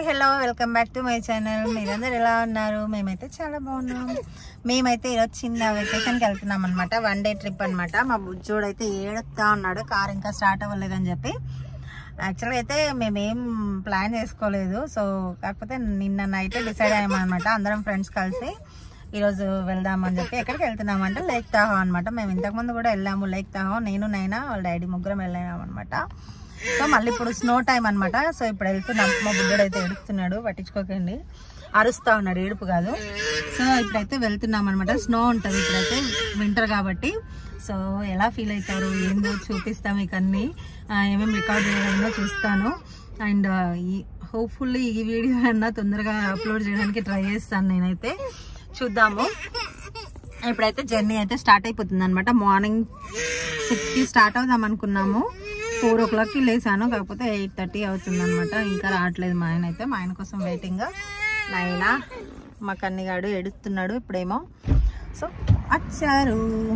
Hi hello welcome back to my channel. మీరందరూ ఎలా ఉన్నారు? మేమైతే చాలా బాగున్నాం. మేమైతే ఈరోజు చిన్న వెకేషన్కి వెళ్తున్నాం అనమాట. 1 డే ట్రిప్ అనమాట. మా బుజ్జోడు అయితే ఏడుతా ఉన్నాడు, కార్ ఇంకా స్టార్ట్ అవ్వలేదని చెప్పి. యాక్చువల్గా అయితే మేమేం ప్లాన్ చేసుకోలేదు. సో కాకపోతే నిన్న నైట్ డిసైడ్ అయ్యామన్నమాట. అందరం ఫ్రెండ్స్ కలిసి ఈరోజు వెళ్దామని చెప్పి. ఎక్కడికి వెళ్తున్నామంటే లేక్ తాహో అనమాట. మేము ఇంతకుముందు కూడా వెళ్ళాము లేక్ తాహో. నేను నైనా వాళ్ళ డాడీ ముగ్గురం వెళ్ళాము అనమాట. సో మళ్ళీ ఇప్పుడు స్నో టైం అనమాట. సో ఇప్పుడు వెళ్తున్నాం. మా బుడ్డోడు అయితే ఏడుస్తున్నాడు, పట్టించుకోకండి, అరుస్తా ఉన్నాడు, ఏడుపు కాదు. సో ఇప్పుడైతే వెళ్తున్నాం అనమాట. స్నో ఉంటుంది ఇప్పుడైతే, వింటర్ కాబట్టి. సో ఎలా ఫీల్ అవుతారు ఏందో చూపిస్తాం, మీకు అన్ని ఏమేమి రికార్డ్ చేయడంలో చూస్తాను. అండ్ హోప్ఫుల్లీ ఈ వీడియో అన్నా తొందరగా అప్లోడ్ చేయడానికి ట్రై చేస్తాను నేనైతే. చూద్దాము. ఇప్పుడైతే జర్నీ అయితే స్టార్ట్ అయిపోతుంది అనమాట. మార్నింగ్ 6కి స్టార్ట్ అవుదాం అనుకున్నాము. 4 o'clockకి లేసాను, కాకపోతే 8:30 అవుతుంది అనమాట. ఇంకా రావట్లేదు మా ఆయన అయితే. మా ఆయన కోసం వెయిటింగ్. నాయన మా కన్నిగాడు ఏడుస్తున్నాడు ఇప్పుడేమో. సో వచ్చారు.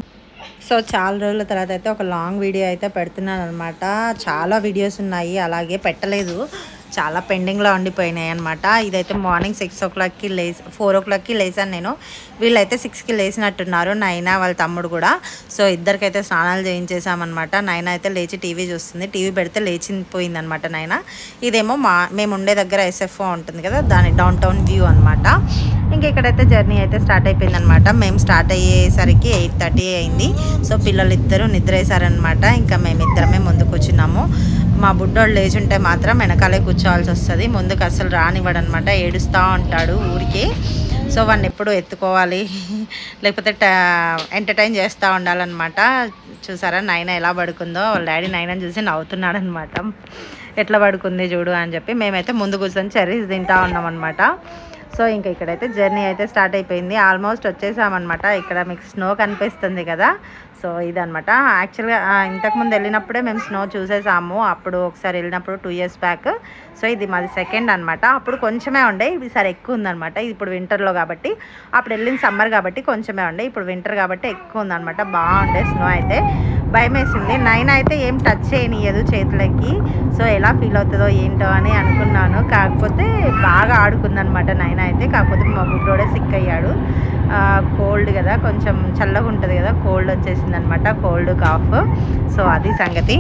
సో చాలా రోజుల తర్వాత అయితే ఒక లాంగ్ వీడియో అయితే పెడుతున్నాను అనమాట. చాలా వీడియోస్ ఉన్నాయి, అలాగే పెట్టలేదు, చాలా పెండింగ్లో ఉండిపోయినాయి అనమాట. ఇదైతే మార్నింగ్ 6 o'clockకి 4 o'clockకి లేసాను నేను. వీళ్ళైతే 6కి లేచినట్టున్నారు, నైనా వాళ్ళ తమ్ముడు కూడా. సో ఇద్దరికైతే స్నానాలు చేయించేసామన్నమాట. నైనా అయితే లేచి టీవీ చూస్తుంది. టీవీ పెడితే లేచిపోయింది అనమాట నైనా. ఇదేమో మేము ఉండే దగ్గర SFO ఉంటుంది కదా, దాని డౌన్ టౌన్ వ్యూ అనమాట. ఇంకా ఇక్కడైతే జర్నీ అయితే స్టార్ట్ అయిపోయింది అనమాట. మేము స్టార్ట్ అయ్యేసరికి 8:30 అయింది. సో పిల్లలు ఇద్దరు నిద్రేసారనమాట. ఇంకా మేమిద్దరమే ముందు కూర్చున్నాము. మా బుడ్డోళ్ళు లేచుంటే మాత్రం వెనకాలే కూర్చోవాల్సి వస్తుంది, ముందుకు అసలు రానివ్వడు అనమాట. ఏడుస్తూ ఉంటాడు ఊరికి. సో వాడిని ఎప్పుడు ఎత్తుకోవాలి, లేకపోతే ఎంటర్టైన్ చేస్తూ ఉండాలన్నమాట. చూసారా నైనా ఎలా పడుకుందో? వాళ్ళ డాడీ నైనాని చూసి నవ్వుతున్నాడు అనమాట. ఎట్లా పడుకుంది చూడు అని చెప్పి. మేమైతే ముందు కూర్చొని చెర్రీస్ తింటా ఉన్నాం అనమాట. సో ఇంకా ఇక్కడైతే జర్నీ అయితే స్టార్ట్ అయిపోయింది. ఆల్మోస్ట్ వచ్చేసామన్నమాట. ఇక్కడ మీకు స్నో కనిపిస్తుంది కదా, సో ఇదనమాట. యాక్చువల్గా ఇంతకుముందు వెళ్ళినప్పుడే మేము స్నో చూసేసాము. అప్పుడు ఒకసారి వెళ్ళినప్పుడు 2 years బ్యాక్. సో ఇది మాది సెకండ్ అనమాట. అప్పుడు కొంచెమే ఉండే, ఈసారి ఎక్కువ ఉందనమాట. ఇది ఇప్పుడు వింటర్లో కాబట్టి, అప్పుడు వెళ్ళిన సమ్మర్ కాబట్టి కొంచెమే ఉండే, ఇప్పుడు వింటర్ కాబట్టి ఎక్కువ ఉందనమాట. బాగుండే స్నో అయితే. భయం వేసింది. నైనా అయితే ఏం టచ్ చేయనియదు చేతులకి. సో ఎలా ఫీల్ అవుతుందో ఏంటో అని అనుకున్నాను. కాకపోతే బాగా ఆడుకుందనమాట నైనా అయితే. కాకపోతే మా బుడ్డోడే సిక్ అయ్యాడు. కోల్డ్ కదా, కొంచెం చల్లగా ఉంటుంది కదా, కోల్డ్ వచ్చేసింది అనమాట. Cold cough. సో అది సంగతి.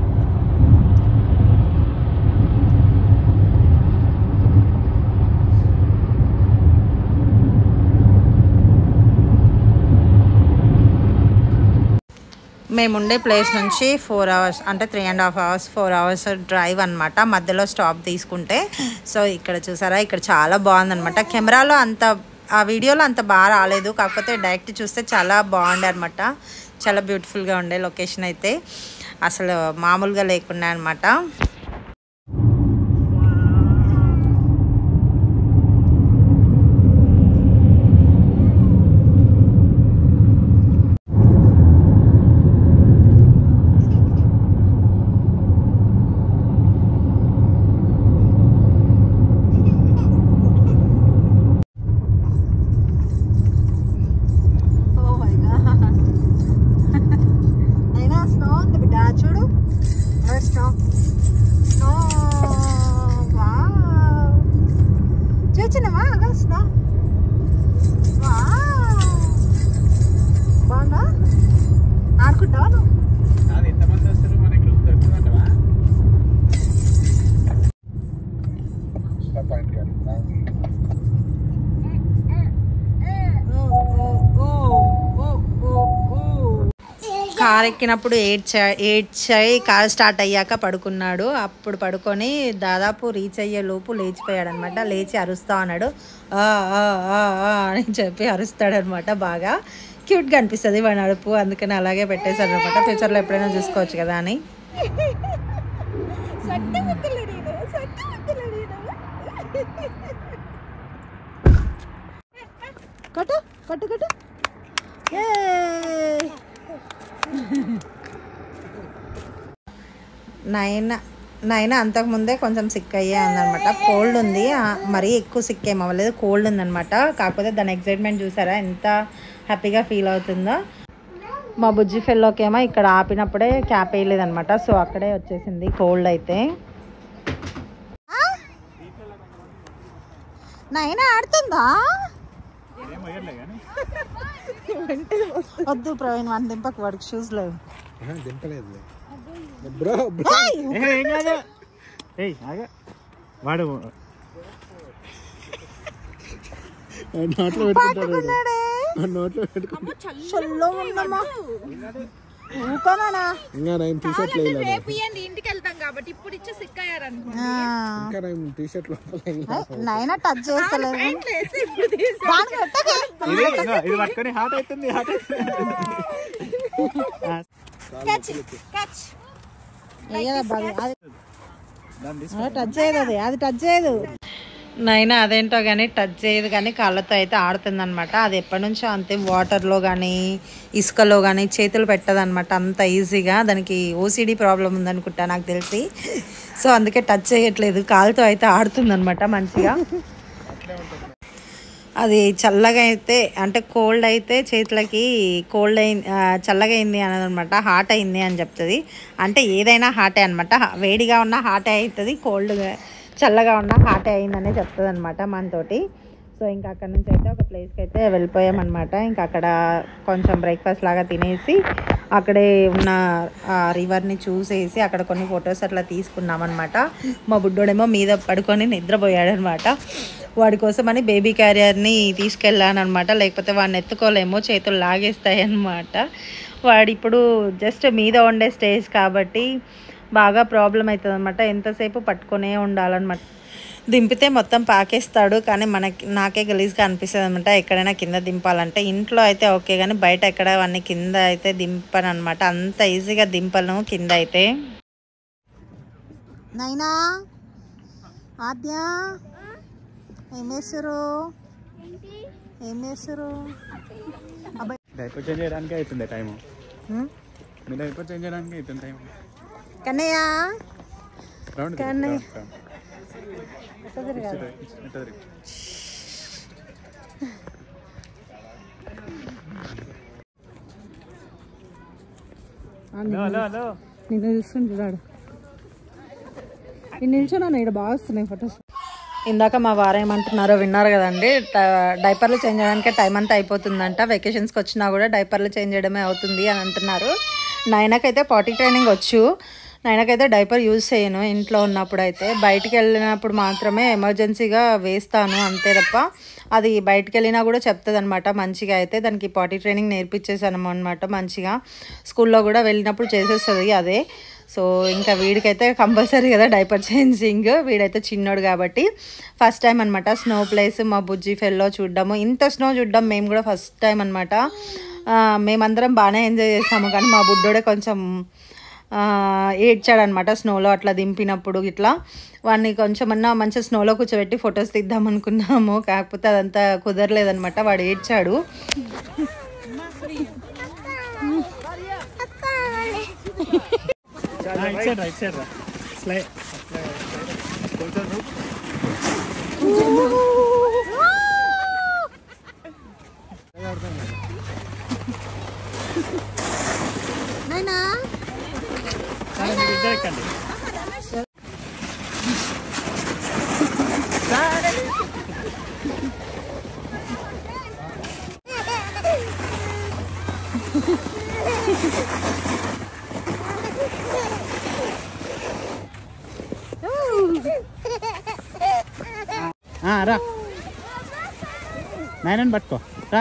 మేముండే ప్లేస్ నుంచి 4 hours అంటే 3.5 hours 4 hours డ్రైవ్ అనమాట, మధ్యలో స్టాప్ తీసుకుంటే. సో ఇక్కడ చూసారా, ఇక్కడ చాలా బాగుందనమాట. కెమెరాలో అంత, ఆ వీడియోలో అంత బాగా రాలేదు, కాకపోతే డైరెక్ట్ చూస్తే చాలా బాగుండే అనమాట. చాలా బ్యూటిఫుల్గా ఉండే లొకేషన్ అయితే, అసలు మామూలుగా లేకుండా అనమాట. కార్ ఎక్కినప్పుడు ఏడ్చాయి. కార్ స్టార్ట్ అయ్యాక పడుకున్నాడు. అప్పుడు పడుకొని దాదాపు రీచ్ అయ్యే లోపు లేచిపోయాడు అనమాట. లేచి అరుస్తా ఉన్నాడు, అని చెప్పి అరుస్తాడనమాట. బాగా క్యూట్గా అనిపిస్తుంది వాడి అడుపు, అందుకని అలాగే పెట్టేశాడు అనమాట. ఫ్యూచర్లో ఎప్పుడైనా చూసుకోవచ్చు కదా అని. కట్టు కట్టు కట్టు. నైనా అంతకుముందే కొంచెం సిక్ అయ్యే ఉందనమాట. కోల్డ్ ఉంది, మరీ ఎక్కువ సిక్ ఏం అవ్వలేదు, కోల్డ్ ఉందనమాట. కాకపోతే దాని ఎక్సైట్మెంట్ చూసారా ఎంత హ్యాపీగా ఫీల్ అవుతుందో. మా బుజ్జి ఫెల్లోకి ఏమో ఇక్కడ ఆపినప్పుడే క్యాప్ వేయలేదనమాట. సో అక్కడే వచ్చేసింది కోల్డ్ అయితే. నైనా ఆడుతుందా? వద్దు ప్రవీణ్ వన్ దింపకు, వాడికి షూస్ లేవు. వాడు నైనా టచ్ చేస్తలేదు. ఇది పట్టుకొని హాట్ అవుతుంది. టచ్ చేయదు, అది టచ్ చేయదు. నైనా అదేంటో కానీ టచ్ చేయదు, కానీ కాళ్ళతో అయితే ఆడుతుంది అనమాట. అది ఎప్పటి నుంచో అంతే, వాటర్లో కానీ ఇసుకలో కానీ చేతులు పెట్టదు అనమాట అంత ఈజీగా. దానికి ఓసిడి ప్రాబ్లం ఉందనుకుంటా నాకు తెలిసి. సో అందుకే టచ్ చేయట్లేదు, కాళ్ళతో అయితే ఆడుతుంది అనమాట మంచిగా. అది చల్లగా అయితే అంటే కోల్డ్ అయితే చేతులకి కోల్డ్ అయింది, చల్లగా అయింది అని అనమాట, హాట్ అయింది అని చెప్తుంది. అంటే ఏదైనా హాటే అనమాట, వేడిగా ఉన్న హాటే అవుతుంది, కోల్డ్గా చల్లగా ఉన్న హాటే అయిందనే చెప్తుంది అనమాట మనతోటి. సో ఇంకా అక్కడ నుంచి అయితే ఒక ప్లేస్కి అయితే వెళ్ళిపోయామన్నమాట. ఇంకా అక్కడ కొంచెం బ్రేక్ఫాస్ట్ లాగా తినేసి అక్కడే ఉన్న రివర్ని చూసేసి అక్కడ కొన్ని ఫొటోస్ అట్లా తీసుకున్నామన్నమాట. మా బుడ్డోడేమో మీద పడుకొని నిద్రపోయాడనమాట. వాడి కోసమని బేబీ క్యారియర్ని తీసుకెళ్ళాను అనమాట, లేకపోతే వాడిని ఎత్తుకోలేమో, చేతులు లాగేస్తాయి అన్నమాట. వాడు ఇప్పుడు జస్ట్ మీద ఉండే స్టేజ్ కాబట్టి బాగా ప్రాబ్లం అవుతుంది అనమాట, ఎంతసేపు పట్టుకునే ఉండాలన్నమాట. దింపితే మొత్తం పాకేస్తాడు, కానీ నాకే గలీజ్గా అనిపిస్తుంది అనమాట ఎక్కడైనా కింద దింపాలంటే. ఇంట్లో అయితే ఓకే, కానీ బయట ఎక్కడ అవన్నీ కింద అయితే దింపను అనమాట, అంత ఈజీగా దింపను కింద అయితే. నైనా ఆద్య ఏం చేస్తారు? డైపర్ చేంజ్ చేయడానికి అవుతుంది టైము. డైపర్ చేంజ్ చేయడానికి అవుతుంది టైం. కన్నయ్య నిన్ను చూస్తుంటాడు. నేను నిల్చున్నాను, ఇక్కడ బాగా వస్తున్నాయి ఫొటోస్. ఇందాక మా వారు ఏమంటున్నారో విన్నారు కదండి, డైపర్లు చేంజ్ చేయడానికే టైం అంతా అయిపోతుందంట, వెకేషన్స్కి వచ్చినా కూడా డైపర్లు చేంజ్ చేయడమే అవుతుంది అని అంటున్నారు. నైనాకైతే పాటీ ట్రైనింగ్ వచ్చు, నైనాకైతే డైపర్ యూజ్ చేయను ఇంట్లో ఉన్నప్పుడు. అయితే బయటికి వెళ్ళినప్పుడు మాత్రమే ఎమర్జెన్సీగా వేస్తాను అంతే తప్ప, అది బయటికి వెళ్ళినా కూడా చెప్తుంది అనమాట మంచిగా. అయితే దానికి పాటీ ట్రైనింగ్ నేర్పించేసాను అనమాట మంచిగా, స్కూల్లో కూడా వెళ్ళినప్పుడు చేసేస్తుంది అదే. సో ఇంకా వీడికైతే కంపల్సరీ కదా డైపర్ చేంజింగ్, వీడైతే చిన్నోడు కాబట్టి ఫస్ట్ టైం అనమాట స్నో ప్లేస్ మా బుజ్జి ఫెల్లో చూడడము. ఇంత స్నో చూడడం మేము కూడా ఫస్ట్ టైం అనమాట. మేమందరం బాగానే ఎంజాయ్ చేసాము, కానీ మా బుడ్డోడే కొంచెం ఏడ్చాడనమాట స్నోలో అట్లా దింపినప్పుడు. ఇట్లా వాడిని కొంచెమన్నా మంచిగా స్నోలో కూర్చోబెట్టి ఫొటోస్ తీద్దాం అనుకున్నాము, కాకపోతే అదంతా కుదరలేదనమాట, వాడు ఏడ్చాడు. రా నైనని పట్టుకో రా.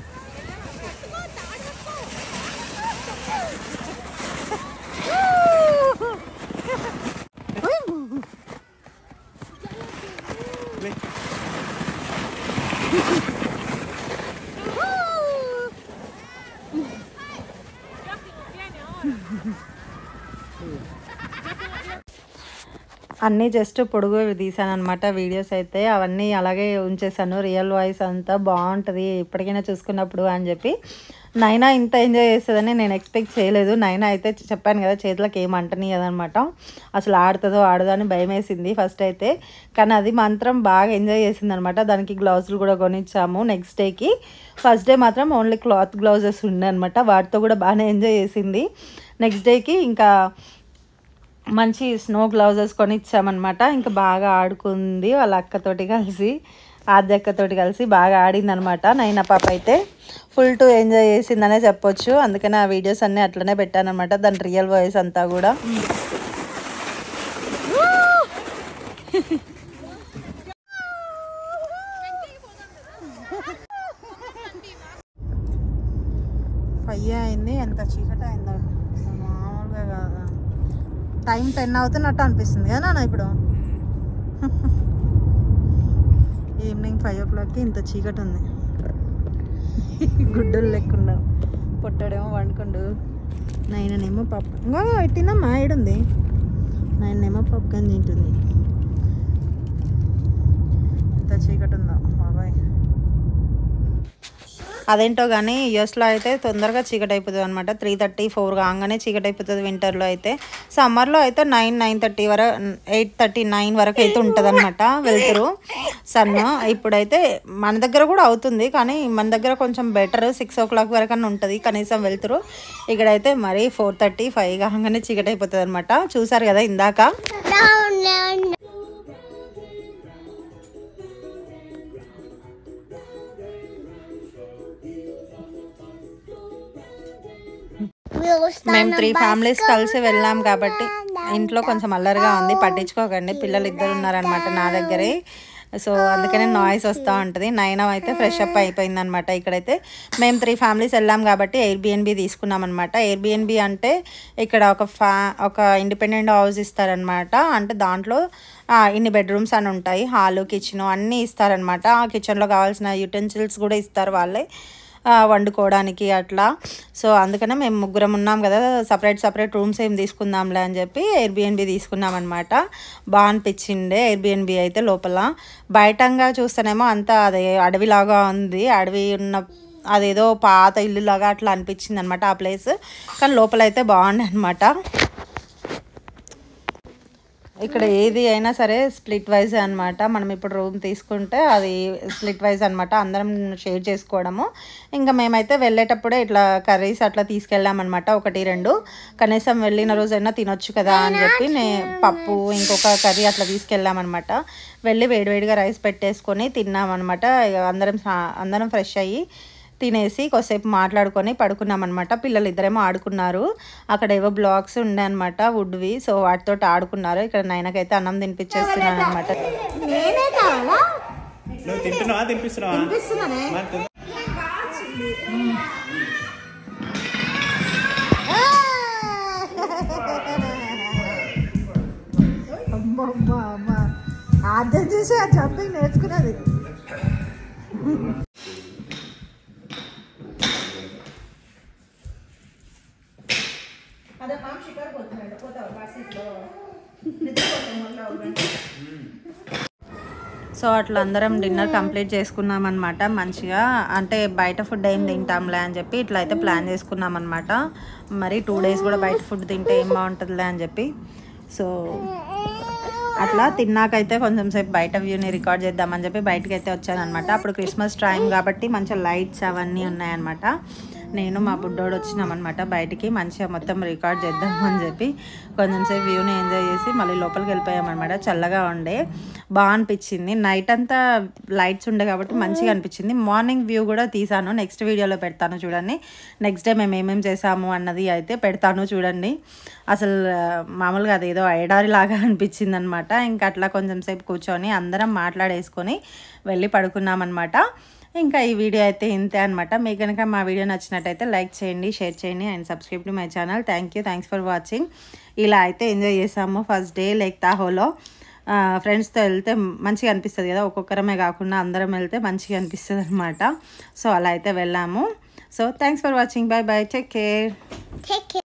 అన్నీ జస్ట్ పొడుగు తీసాను అనమాట వీడియోస్ అయితే, అవన్నీ అలాగే ఉంచేసాను. రియల్ వాయిస్ అంతా బాగుంటుంది ఇప్పటికైనా చూసుకున్నప్పుడు అని చెప్పి. నైనా ఇంత ఎంజాయ్ చేస్తుందని నేను ఎక్స్పెక్ట్ చేయలేదు. నైనా అయితే చెప్పాను కదా చేతులకు ఏం అంటనియదనమాట, అసలు ఆడుతుందో ఆడదో అని భయం వేసింది ఫస్ట్ అయితే, కానీ అది మాత్రం బాగా ఎంజాయ్ చేసింది అనమాట. దానికి గ్లౌజులు కూడా కొనిచ్చాము నెక్స్ట్ డేకి. ఫస్ట్ డే మాత్రం ఓన్లీ క్లాత్ గ్లౌజెస్ ఉండే అనమాట, వాటితో కూడా బాగానే ఎంజాయ్ చేసింది. నెక్స్ట్ డేకి ఇంకా మంచి స్నో గ్లౌజెస్ కొనిచ్చామన్నమాట. ఇంకా బాగా ఆడుకుంది వాళ్ళ అక్కతోటి కలిసి. ఆద్యక్కతోటి కలిసి బాగా ఆడింది అనమాట. నైనా పాప అయితే ఫుల్ టు ఎంజాయ్ చేసిందనే చెప్పొచ్చు. అందుకని ఆ వీడియోస్ అన్నీ అట్లనే పెట్టాను అనమాట, దాని రియల్ వాయిస్ అంతా కూడా. ఫైవ్ అయింది, ఎంత చీకటి అయిందో మామూలుగా కాదు. టైం 10 అవుతున్నట్టు అనిపిస్తుంది కదా నాన్న ఇప్పుడు. ఈవినింగ్ 5 o'clockకి ఇంత చీకటి ఉంది. గుడ్డలు లేకుండా పొట్టడేమో వండుకుండు. నైనేమో పప్పు ఇంకా తినమ్మా ఏడుంది. నైనేమో పప్పుకొని తింటుంది. ఇంత చీకటి ఉందో బాబాయ్. అదేంటో కానీ యూఎస్లో అయితే తొందరగా చీకటి అయిపోతుంది అనమాట. 3:30, 4 కాగానే చీకటి అయిపోతుంది వింటర్లో అయితే. సమ్మర్లో అయితే 9, 9:30 వరకు, 8:30, 9 వరకు అయితే ఉంటుంది అనమాట వెళ్తురు సన్. ఇప్పుడైతే మన దగ్గర కూడా అవుతుంది, కానీ మన దగ్గర కొంచెం బెటర్. 6 o'clock వరకు అని ఉంటుంది కనీసం వెళ్తురు. ఇక్కడైతే మరి 4:30, 5 కాగానే చీకటి అయిపోతుంది అనమాట. చూసారు కదా ఇందాక. మేము 3 families కలిసి వెళ్ళాం కాబట్టి ఇంట్లో కొంచెం అల్లరిగా ఉంది, పట్టించుకోకండి. పిల్లలు 2 ఉన్నారనమాట నా దగ్గరే. సో అందుకనే నాయిస్ వస్తూ ఉంటుంది. నైనా అయితే ఫ్రెష్ అప్ అయిపోయింది అనమాట. ఇక్కడైతే మేము 3 families వెళ్ళాం కాబట్టి ఎయిర్బిఎన్బి తీసుకున్నాం అనమాట. ఎయిర్బిఎన్బి అంటే ఇక్కడ ఒక ఇండిపెండెంట్ హౌస్ ఇస్తారనమాట. అంటే దాంట్లో ఇన్ని బెడ్రూమ్స్ అని ఉంటాయి, హాలు, కిచెన్ అన్నీ ఇస్తారనమాట. ఆ కిచెన్లో కావాల్సిన యూటెన్సిల్స్ కూడా ఇస్తారు వాళ్ళే వండుకోవడానికి అట్లా. సో అందుకనే మేము 3 ఉన్నాం కదా, సపరేట్ రూమ్స్ ఏం తీసుకుందాంలే అని చెప్పి ఎయిర్బిఎన్బి తీసుకున్నాం అనమాట. బాగా అనిపించిండే ఎయిర్బిఎన్బి అయితే. లోపల బయటంగా చూస్తేనేమో అంతా అదే అడవిలాగా ఉంది, అడవి ఉన్న అదేదో పాత ఇల్లులాగా అట్లా అనిపించింది అనమాట ఆ ప్లేస్. కానీ లోపల అయితే బాగుంది అనమాట. ఇక్కడ ఏది అయినా సరే స్ప్లిట్ వైజ్ అనమాట. మనం ఇప్పుడు రూమ్ తీసుకుంటే అది స్ప్లిట్ వైజ్ అనమాట, అందరం షేర్ చేసుకోవడము. ఇంకా మేమైతే వెళ్ళేటప్పుడే ఇట్లా కర్రీస్ అట్లా తీసుకెళ్ళామన్నమాట, 1, 2. కనీసం వెళ్ళిన రోజైనా తినొచ్చు కదా అని చెప్పి పప్పు ఇంకొక కర్రీ అట్లా తీసుకెళ్ళామన్నమాట. వెళ్ళి వేడివేడిగా రైస్ పెట్టేసుకొని తిన్నామన్నమాట. అందరం ఫ్రెష్ అయ్యి తినేసి కొద్దిసేపు మాట్లాడుకొని పడుకున్నాం అనమాట. పిల్లలు 2 ఆడుకున్నారు. అక్కడ ఏవో బ్లాక్స్ ఉండే అనమాట వుడ్వి, సో వాటితో ఆడుకున్నారు. ఇక్కడ నైనాకైతే అన్నం తినిపించేస్తున్నాను అనమాట. అర్థం చేసి ఆ జంపింగ్ నేర్చుకున్నది. సో అట్లా అందరం డిన్నర్ కంప్లీట్ చేసుకున్నాం అనమాట మంచిగా. అంటే బయట ఫుడ్ ఏం తింటాంలే అని చెప్పి ఇట్లా అయితే ప్లాన్ చేసుకున్నాం అనమాట. మరి 2 days కూడా బయట ఫుడ్ తింటే ఏం బాగుంటుందిలే అని చెప్పి. సో అట్లా తిన్నాకైతే కొంచెం సేపు బయట వ్యూని రికార్డ్ చేద్దామని చెప్పి బయటకు అయితే వచ్చానమాట. అప్పుడు క్రిస్మస్ టైం కాబట్టి మంచిగా లైట్స్ అవన్నీ ఉన్నాయన్నమాట. నేను మా బుడ్డోడు వచ్చినామన్నమాట బయటికి, మంచిగా మొత్తం రికార్డ్ చేద్దామని చెప్పి కొంచెం సేపు వ్యూని ఎంజాయ్ చేసి మళ్ళీ లోపలికి వెళ్ళిపోయామన్నమాట. చల్లగా ఉండే, బాగా అనిపించింది. నైట్ అంతా లైట్స్ ఉండే కాబట్టి మంచిగా అనిపించింది. మార్నింగ్ వ్యూ కూడా తీసాను, నెక్స్ట్ వీడియోలో పెడతాను చూడండి. నెక్స్ట్ డే మేము ఏమేమి చేసాము అన్నది అయితే పెడతాను చూడండి. అసలు మామూలుగా అదేదో ఎడారి లాగా అనిపించింది అనమాట. ఇంకా అట్లా కొంచెం సేపు కూర్చొని అందరం మాట్లాడేసుకొని వెళ్ళి పడుకున్నామన్నమాట. ఇంకా ఈ వీడియో అయితే ఇంతే అనమాట. మీకు కనుక మా వీడియో నచ్చినట్టయితే లైక్ చేయండి, షేర్ చేయండి and subscribe to my channel. Thanks for watching. ఇలా అయితే ఎంజాయ్ చేసాము ఫస్ట్ డే లేక్ తాహోలో. ఫ్రెండ్స్తో వెళ్తే మంచిగా అనిపిస్తుంది కదా, ఒక్కొక్కరమే కాకుండా అందరం వెళ్తే మంచిగా అనిపిస్తుంది అనమాట. సో అలా అయితే వెళ్ళాము. So thanks for watching. Bye bye, take care.